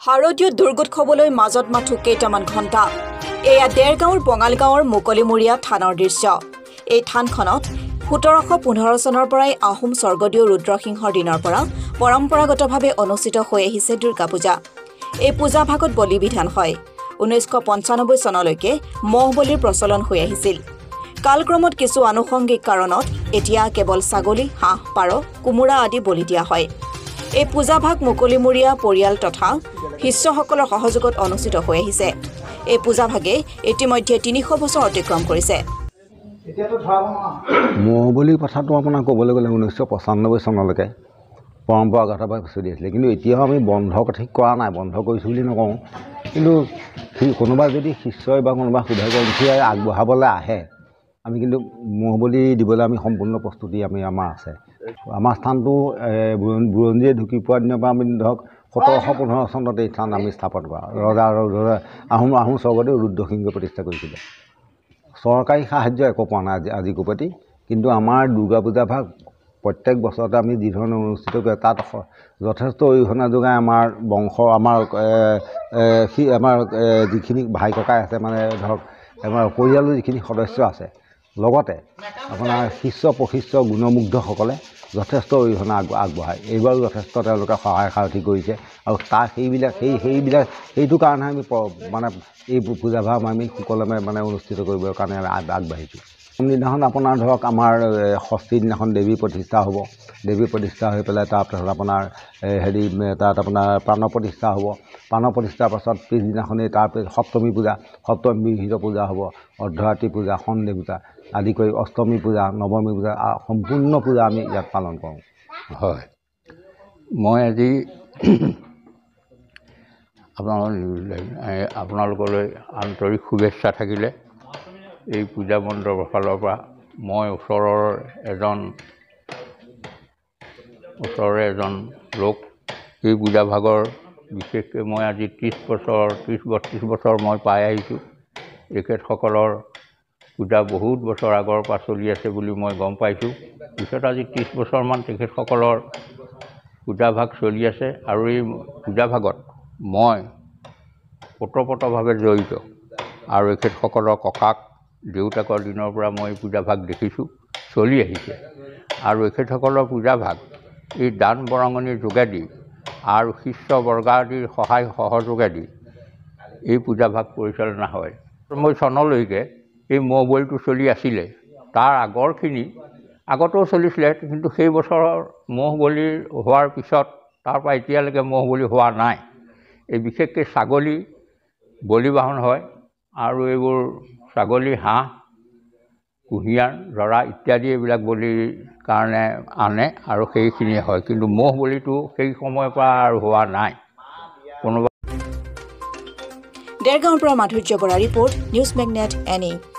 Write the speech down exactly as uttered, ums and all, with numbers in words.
শাৰদীয় দুৰ্গোৎসৱলৈ মাজত মাথো কেইটামান ঘণ্টা এয়া দেৰগাঁৱৰ বঙালগাঁৱৰ মুকলিমুৰীয়া থানৰ দৃশ্য। এই থানখনত সোতৰশ পোন্ধৰ চনৰ পৰাই আহোম স্বৰ্গদেউ ৰুদ্ৰসিংহৰ দিনৰ পৰা পৰম্পৰাগতভাৱে অনুষ্ঠিত হৈ আহিছে দুৰ্গা পূজা। এই পূজা ভাগত বলি বিধান হয়। ঊনৈছশ পঞ্চানব্বৈ চনলৈকে মহ বলিৰ প্ৰচলন হৈ আহিছিল। কালক্ৰমত কিছু আনুষংগিক কাৰণত এতিয়া কেৱল ছাগলী, হাঁহ, পাৰ, কোমোৰা আদি বলি দিয়া হয়। এই পূজাভাগ মুকলিমুৰীয়া পৰিয়াল তথা শিষ্যসকলৰ সহযোগত অনুষ্ঠিত হৈ আহিছে। এই পূজাভাগে ইতিমধ্যে তিনিশ বছৰ অতিক্ৰম কৰিছে। মহ বলিৰ কথাটো আপোনাক ক'বলৈ গ'লে ঊনৈছশ পঁচানব্বৈ চনলৈকে পৰম্পৰাগতভাৱে চলি আছিলে, কিন্তু এতিয়াও আমি বন্ধ কথা কৰা নাই, বন্ধ কৰিছোঁ বুলি নকওঁ। কিন্তু সেই কোনোবা যদি শিষ্যই বা কোনোবা সুধাগ্ৰন্থীয়ে আগবঢ়াবলৈ আহে, আমি কিন্তু মহ বলি দিবলৈ আমি সম্পূৰ্ণ প্ৰস্তুতি আমি আমাৰ আছে। আমাৰ স্থানটো বুৰঞ্জীয়ে ঢুকি পোৱা দিনৰ পৰা আমি ধৰক সোতৰশ পোন্ধৰ চনত এই স্থান আমি স্থাপন কৰা ৰজা ৰজা আহোম আহোম স্বৰ্গদেউ ৰুদ্ৰসিংহই প্ৰতিষ্ঠা কৰিছিলে। চৰকাৰী সাহায্য একো পোৱা নাই আজি আজি কোপতি, কিন্তু আমাৰ দুৰ্গা পূজা ভাগ প্ৰত্যেক বছৰতে আমি যি ধৰণে অনুষ্ঠিত কৰে তাত যথেষ্ট অৰিহণা যোগায় আমাৰ বংশ আমাৰ সি আমাৰ যিখিনি ভাই ককাই আছে, মানে ধৰক আমাৰ পৰিয়ালৰ যিখিনি সদস্য আছে, লগতে আপোনাৰ শিষ্য প্ৰশিষ্য গুণমুগ্ধসকলে যথেষ্ট অৰিহণা আগ আগবঢ়ায়। এইবাৰো যথেষ্ট তেওঁলোকে সহায় সাৰথি কৰিছে আৰু তাৰ সেইবিলাক সেই সেইবিলাক সেইটো কাৰণে আমি মানে এই পূজাভাগ আমি সুকলমে মানে অনুষ্ঠিত কৰিবৰ কাৰণে আমি আগবাঢ়িছোঁ। দিনাখন আপোনাৰ ধৰক আমাৰ ষষ্ঠীৰ দিনাখন দেৱী প্ৰতিষ্ঠা হ'ব। দেৱী প্ৰতিষ্ঠা হৈ পেলাই তাৰপাছত আপোনাৰ হেৰি তাত আপোনাৰ প্ৰাণ প্ৰতিষ্ঠা হ'ব। প্ৰাণ প্ৰতিষ্ঠাৰ পাছত পিছদিনাখনেই তাৰপিছত সপ্তমী পূজা, সপ্তমী বিহিত পূজা হ'ব, অৰ্ধৰাত্ৰি পূজা, সন্ধি পূজা আদি কৰি অষ্টমী পূজা, নৱমী পূজা সম্পূৰ্ণ পূজা আমি ইয়াত পালন কৰোঁ। হয়, মই আজি আপোনালোক আপোনালোকলৈ আন্তৰিক শুভেচ্ছা থাকিলে। এই পূজা মণ্ডপৰ ফালৰ পৰা মই ওচৰৰ এজন ওচৰৰে এজন লোক। এই পূজা ভাগৰ বিশেষকৈ মই আজি ত্ৰিছ বছৰ ত্ৰিছ বত্ৰিছ বছৰ মই পাই আহিছোঁ। এখেতসকলৰ পূজা বহুত বছৰ আগৰ পৰা চলি আছে বুলি মই গম পাইছোঁ। পিছত আজি ত্ৰিছ বছৰমান তেখেতসকলৰ পূজাভাগ চলি আছে আৰু এই পূজাভাগত মই ওতঃপ্ৰোতভাৱে জড়িত আৰু এখেতসকলৰ ককাক দেউতাকৰ দিনৰ পৰা মই পূজাভাগ দেখিছোঁ, চলি আহিছে। আৰু এখেতসকলৰ পূজাভাগ এই দান বৰঙণিৰ যোগেদি আৰু শিষ্য বৰ্গাদিৰ সহায় সহযোগেদি এই পূজাভাগ পৰিচালনা হয়। মই চনলৈকে এই মহ বলিটো চলি আছিলে। তাৰ আগৰখিনি আগতেও চলিছিলে, কিন্তু সেই বছৰৰ মহ বলি হোৱাৰ পিছত তাৰ পৰা এতিয়ালৈকে মহ বলি হোৱা নাই। এই বিশেষকৈ ছাগলী বলি বাহন হয় আৰু এইবোৰ ছাগলী, হাঁহ, কুঁহিয়াৰ, জৰা ইত্যাদি এইবিলাক বলিৰ কাৰণে আনে আৰু সেইখিনিয়ে হয়, কিন্তু মহ বলিটো সেই সময়ৰ পৰা আৰু হোৱা নাই। কোনোবা দেৰগাঁৱৰ পৰা Madhurya Bora report, news magnet any.